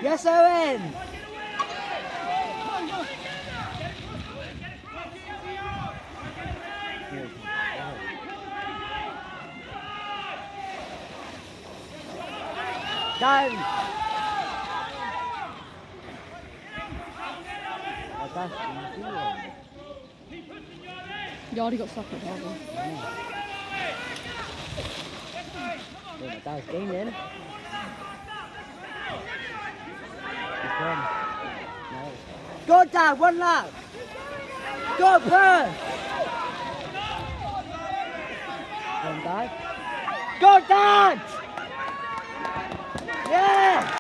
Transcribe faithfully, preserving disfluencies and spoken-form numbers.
Yes, Owen! Down! You already got stuck at Harvey. Yeah, my dad's gaining. Go, Dad, one lap! Go, push! Go, Dad! Go, Dad! Yeah!